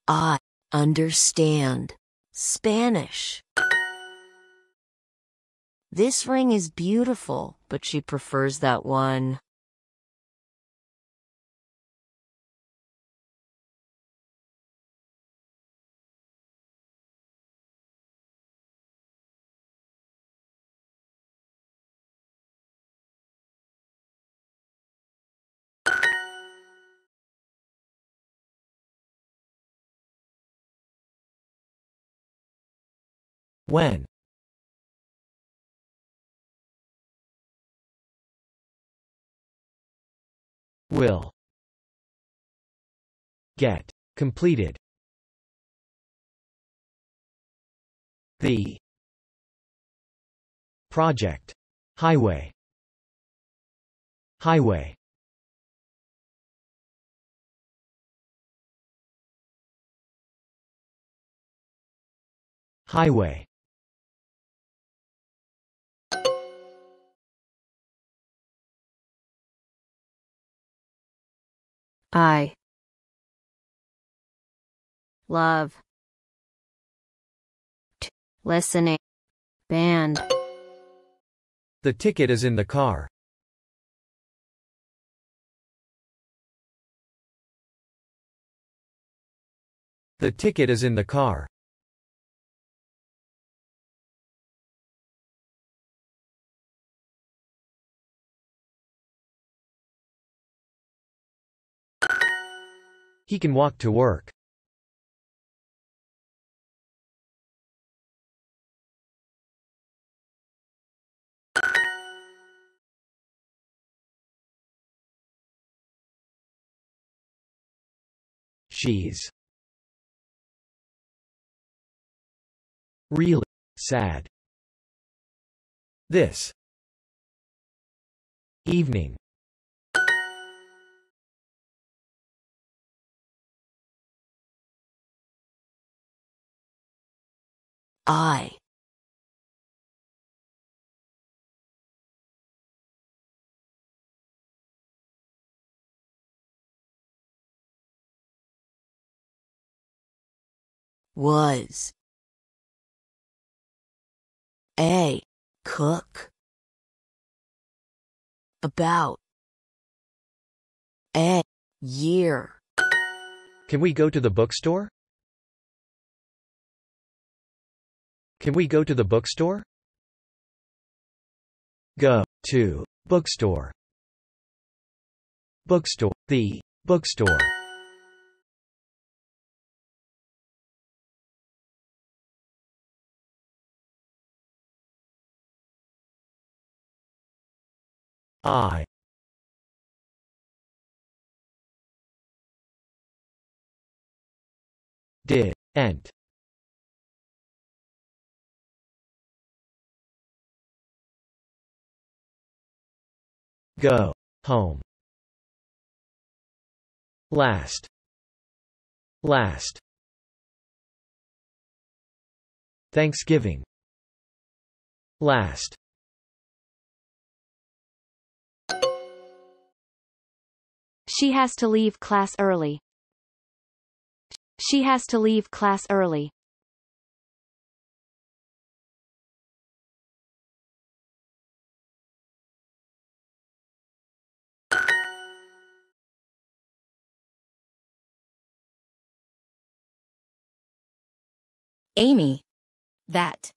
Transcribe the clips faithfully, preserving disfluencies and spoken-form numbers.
I understand Spanish. This ring is beautiful, but she prefers that one. When. Will. Get. Completed. The. Project. Highway. Highway. Highway. I love t listening band. The ticket is in the car. The ticket is in the car. He can walk to work. She's really sad this evening. I was a cook about a year. Can we go to the bookstore? Can we go to the bookstore? Go to bookstore. Bookstore. The bookstore. I did ent go home last last Thanksgiving last She has to leave class early. She has to leave class early. Amy. That.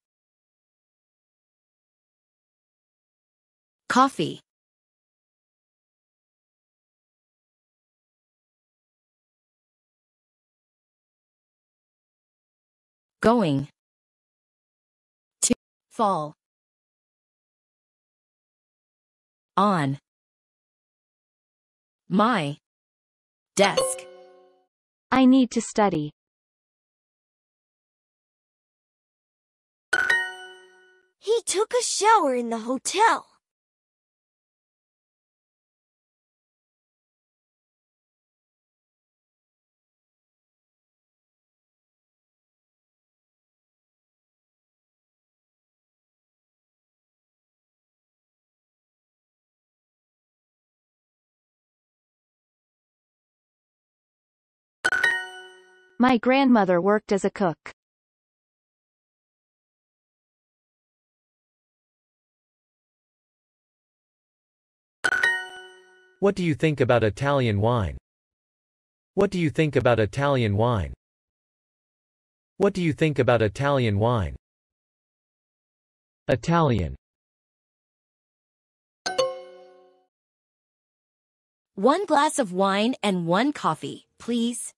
Coffee. Going. To. Fall. On. My. Desk. I need to study. He took a shower in the hotel. My grandmother worked as a cook. What do you think about Italian wine? What do you think about Italian wine? What do you think about Italian wine? Italian. One glass of wine and one coffee, please.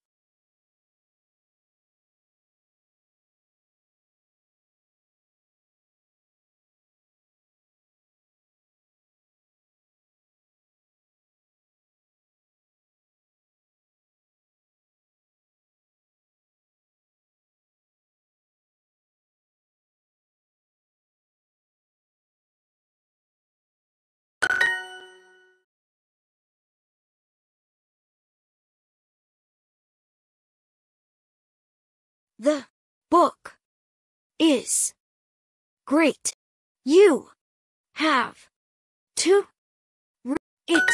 The book is great. You have to read it.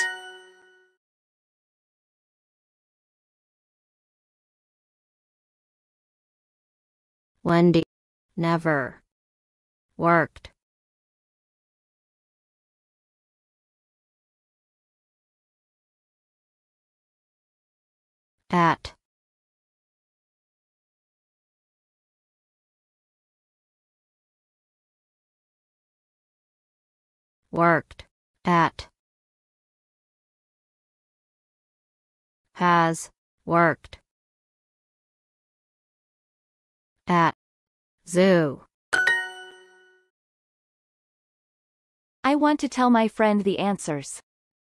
Wendy never worked at worked at has worked at zoo. I want to tell my friend the answers.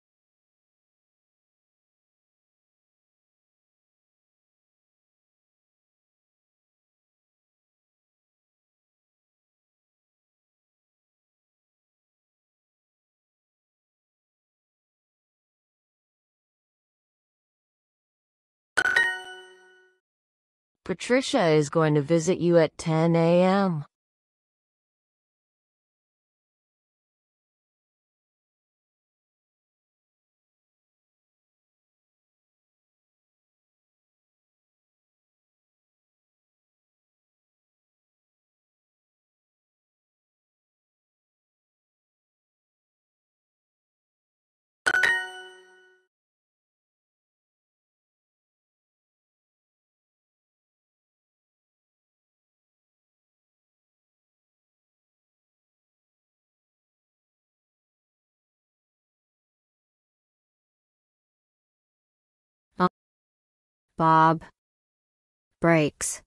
Patricia is going to visit you at ten a m Bob breaks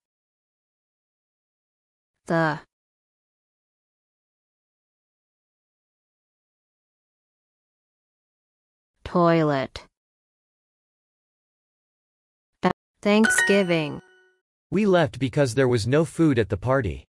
the toilet at Thanksgiving. We left because there was no food at the party.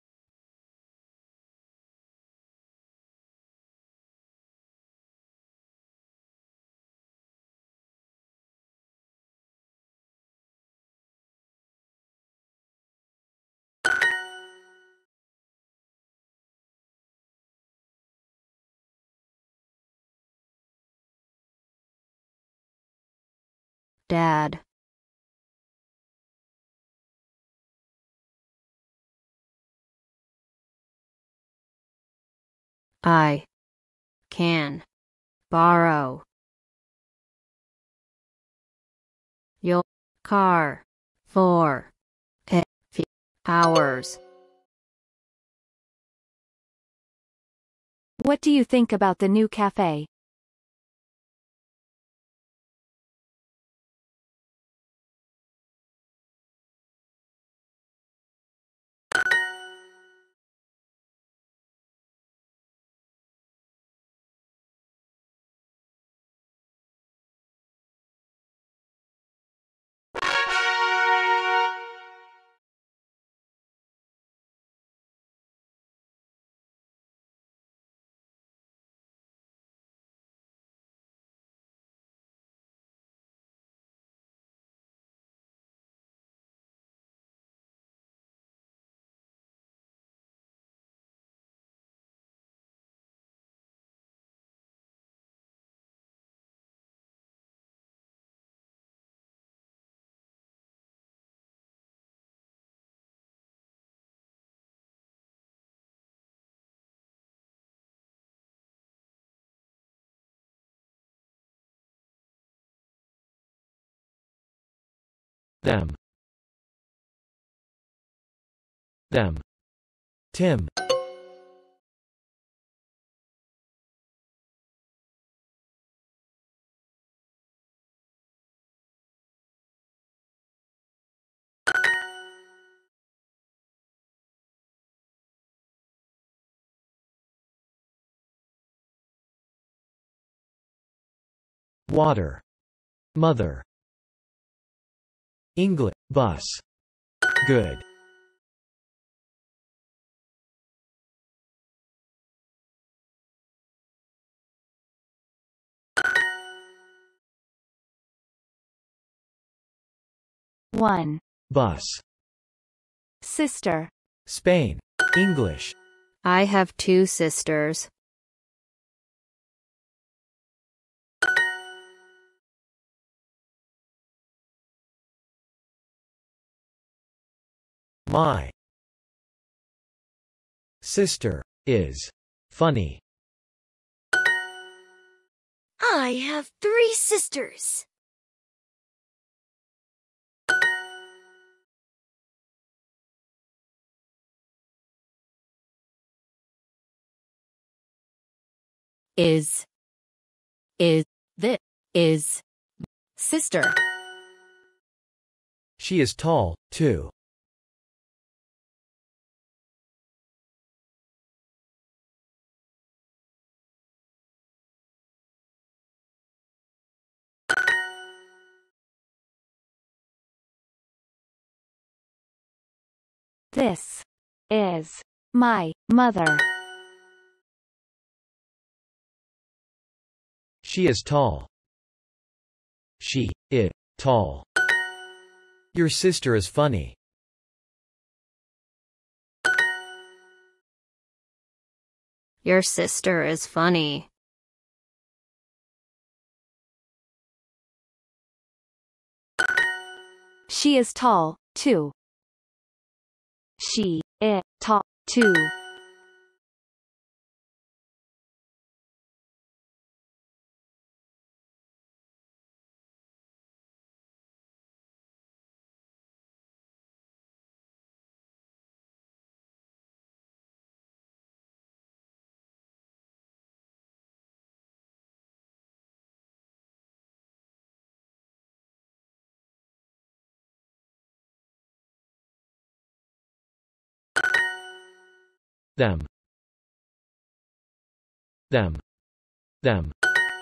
Dad I can borrow your car for a few hours. What do you think about the new cafe? Them. Them. Tim. Water. Mother. English. Bus. Good. one. Bus. Sister. Spain. English. I have two sisters. My sister is funny. I have three sisters. Is. Is. The. Is. Sister. She is tall, too. This is my mother. She is tall. She is tall. Your sister is funny. Your sister is funny. She is tall, too. She is tall, too. Them. Them. Them.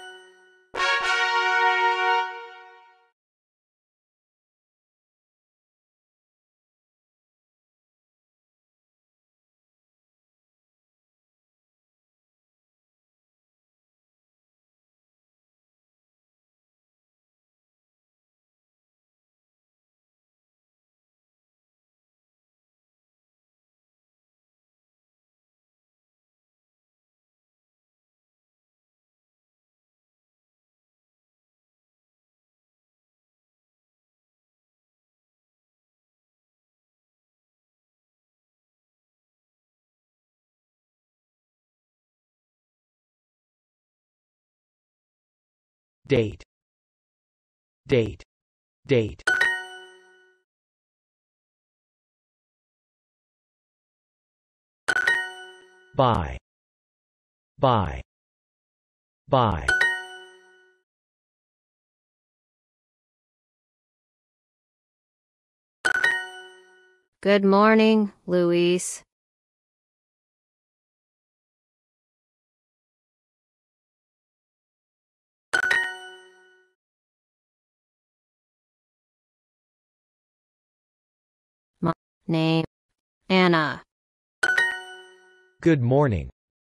Date. Date. Date. Buy. Buy. Buy. Good morning, Luis. My name. Anna. Good morning.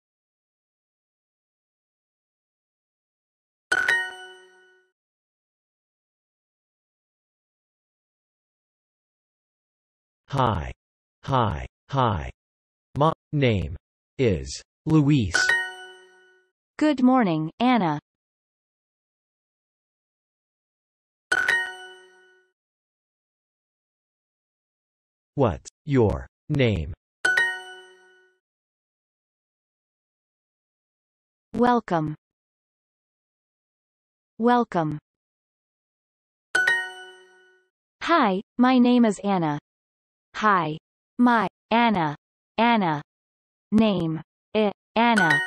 Hi. Hi. Hi. My name is Luis. Good morning, Anna. What's your name? Welcome. Welcome. Hi, my name is Anna. Hi. My. Anna. Anna. Name. I. Anna.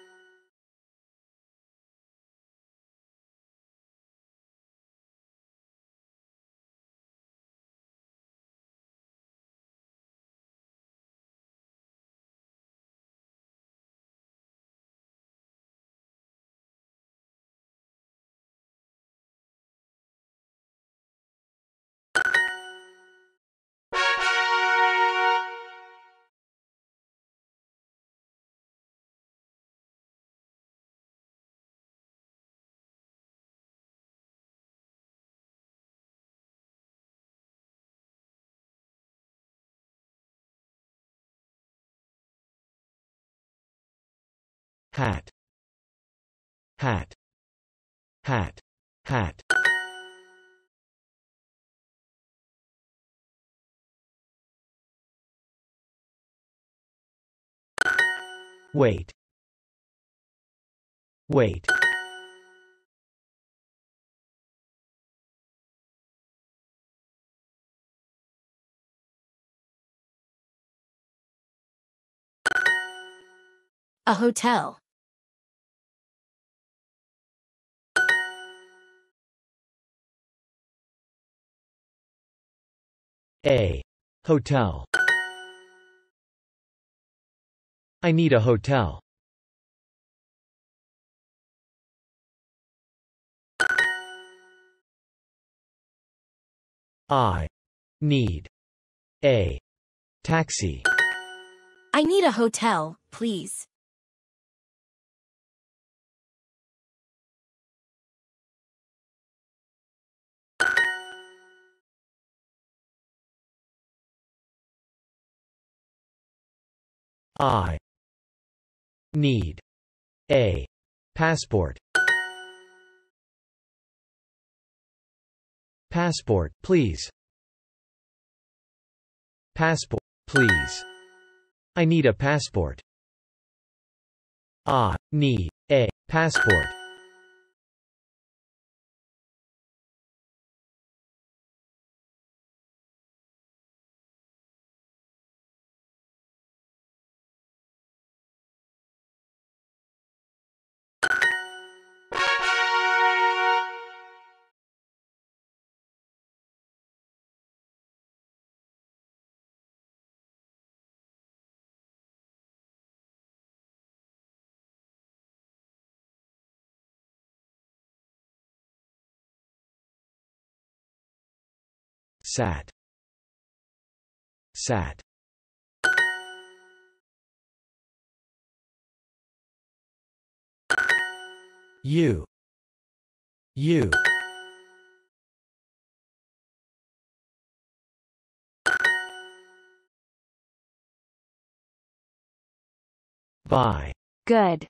Hat. Hat. Hat. Hat. Wait. Wait. A hotel. A. Hotel. I need a hotel. I need a taxi. I need a hotel, please. I need a passport. Passport, please. Passport, please. I need a passport. I need a passport. Sat. Sat. You. You. Buy. Good.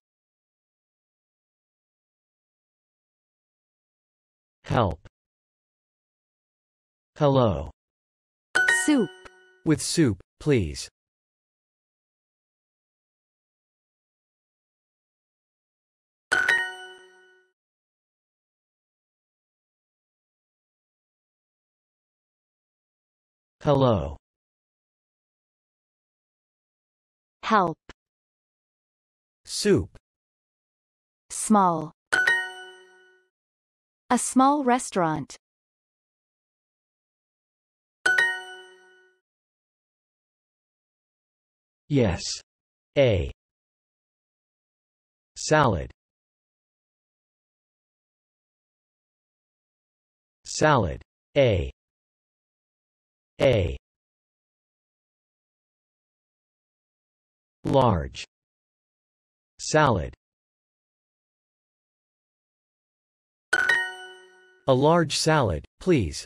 Help. Hello. Soup. With soup, please. Hello. Help. Soup. Small. A small restaurant. Yes. A. Salad. Salad. A. A. Large. Salad. A large salad, please.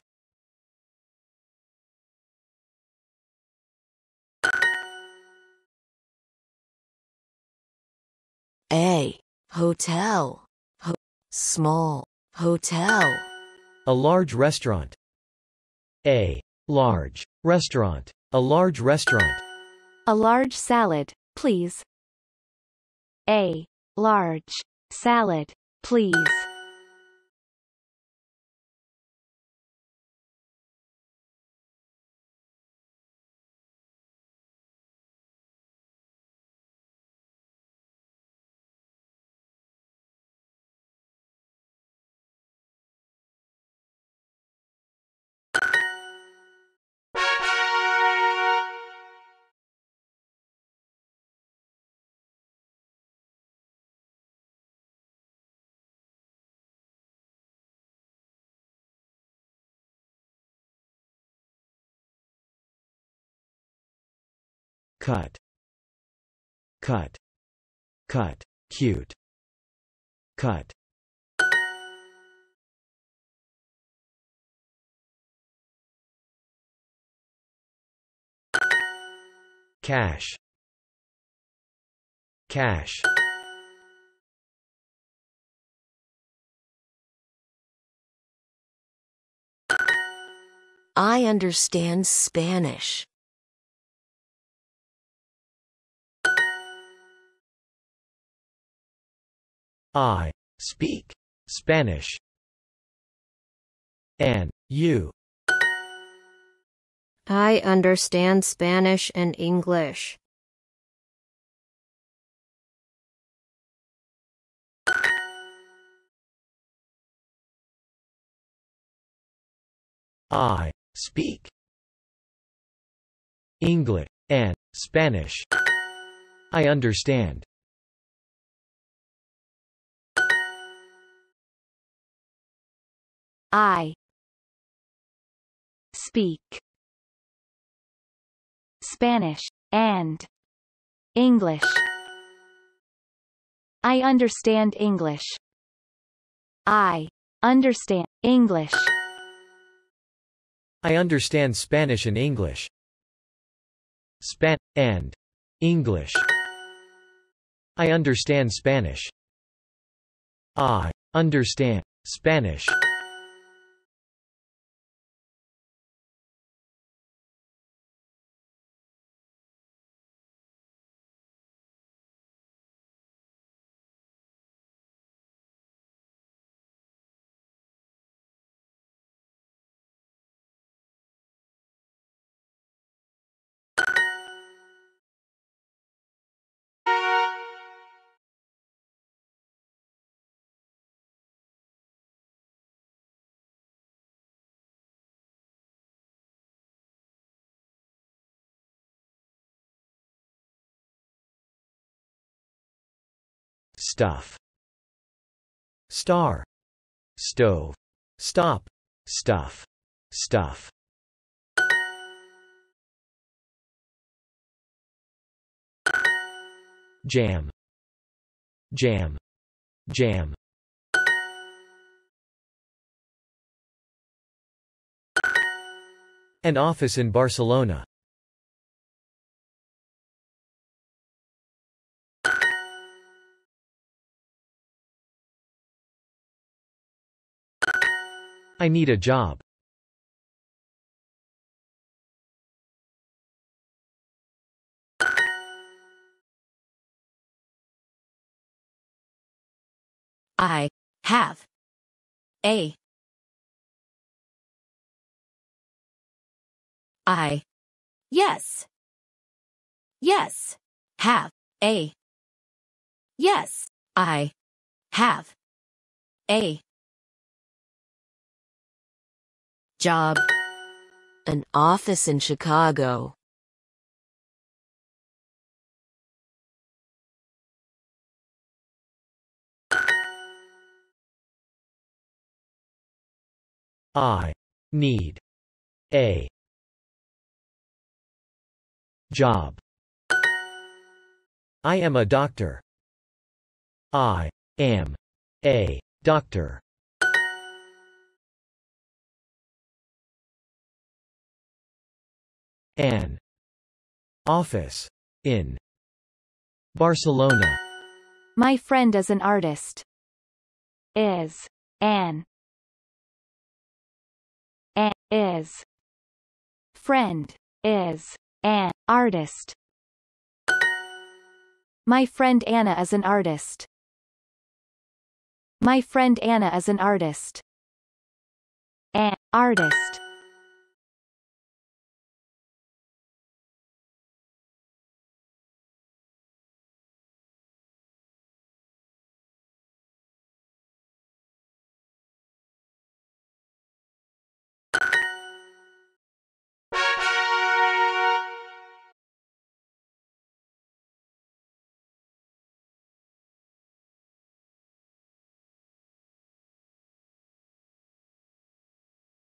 A. Hotel. Ho- small. Hotel. A large restaurant. A. Large. Restaurant. A large restaurant. A large salad, please. A. Large. Salad, please. cut, cut, cut, cute, cut. Cash, cash. I understand Spanish. I speak Spanish. And you? I understand Spanish and English. I speak English and Spanish. I understand. I speak Spanish and English. I understand English. I understand English. I understand Spanish and English. Span and English. I understand Spanish. I understand Spanish. Stuff. Star. Stove. Stop. Stuff. Stuff. Jam. Jam. Jam. An office in Barcelona. I need a job. I have a I Yes. Yes. have a Yes. I have a job. An office in Chicago. I need a job. I am a doctor. I am a doctor. An office in Barcelona. My friend is an artist. Is an a is friend is an artist. My friend Anna is an artist. My friend Anna is an artist. An artist.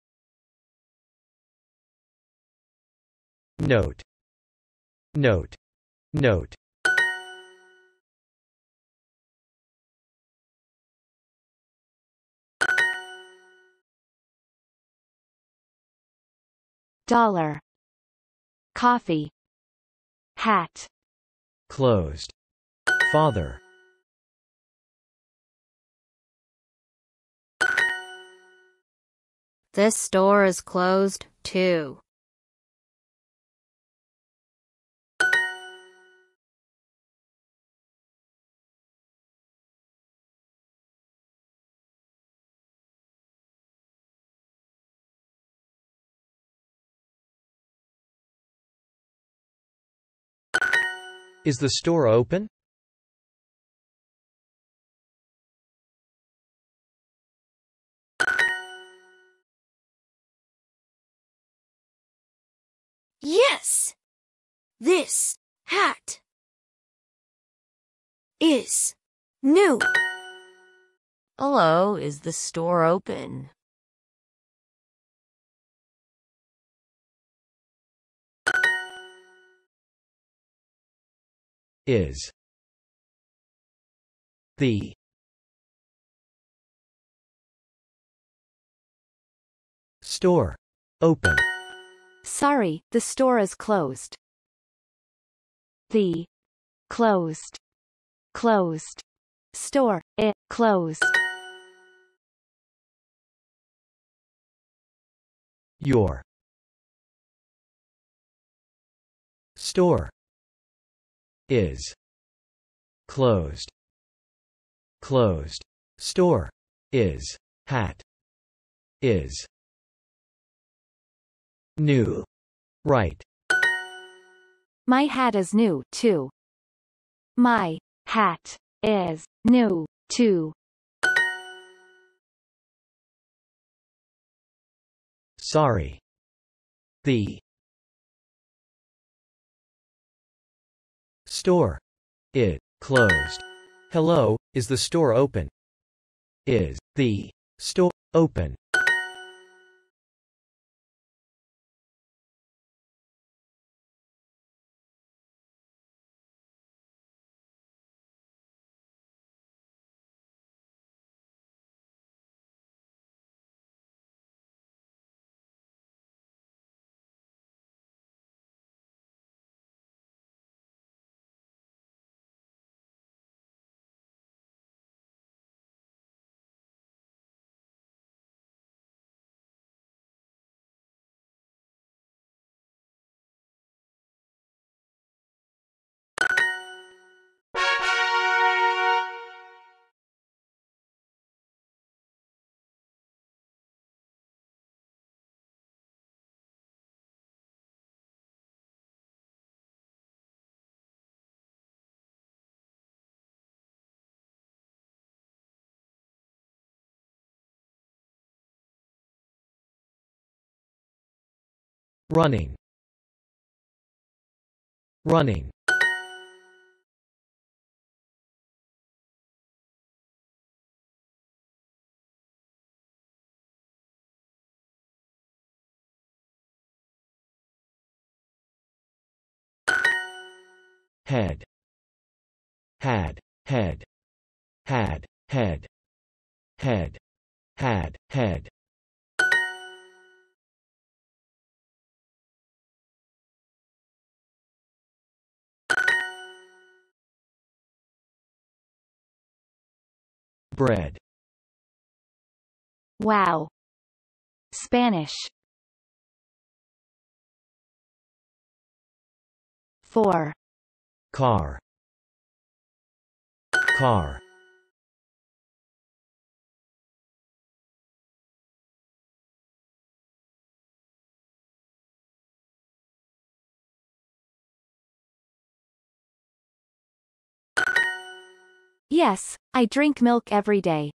Note. Note. Note. Dollar. Coffee. Hat. Closed. Father. This store is closed, too. Is the store open? Yes. This hat is new. Hello, is the store open? Is the store open? Sorry, the store is closed. The closed closed store it closed. Your store is closed. Closed. Store is hat is new. Right. My hat is new, too. My hat is new, too. Sorry. The store is closed. Hello, is the store open? Is the store open? Running. Running. Head. Had. Head. Had. Head. Head. Had. Head. Bread. Wow. Spanish. For. Car. Car. Yes, I drink milk every day.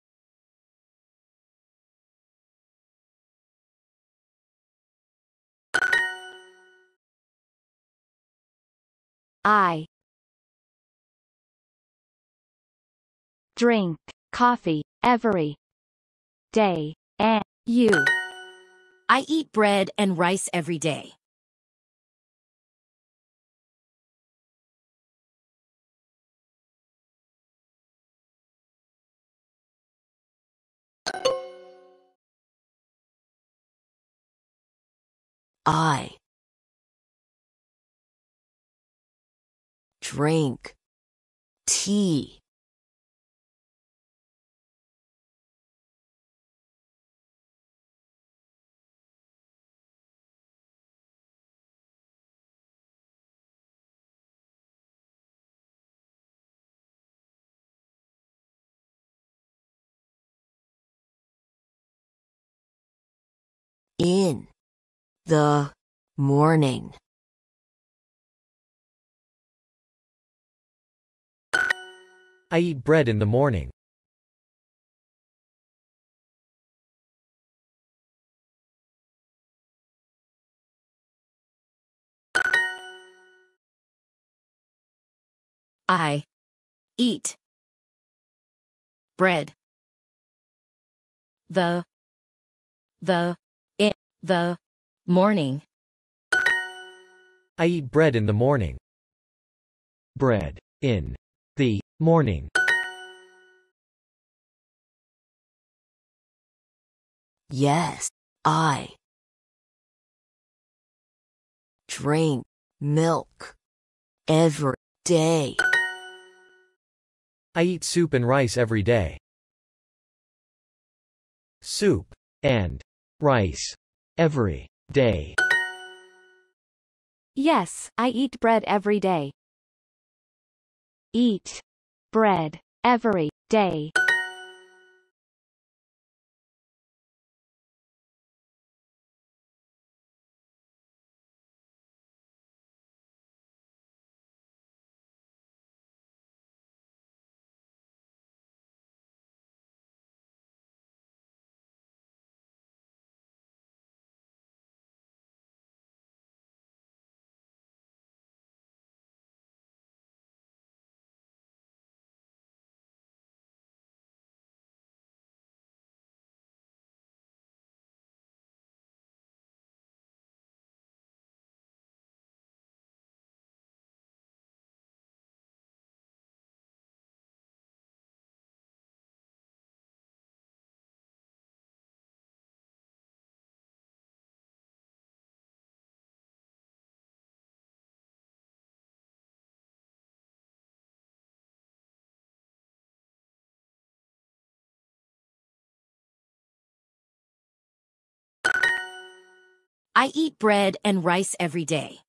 I drink coffee every day. And you. I eat bread and rice every day. I drink tea. In the morning. I eat bread in the morning. I eat bread. The the in the morning. I eat bread in the morning. Bread in the morning. Yes, I drink milk every day. I eat soup and rice every day. Soup and rice every day. Yes, I eat bread every day. Eat bread every day. I eat bread and rice every day.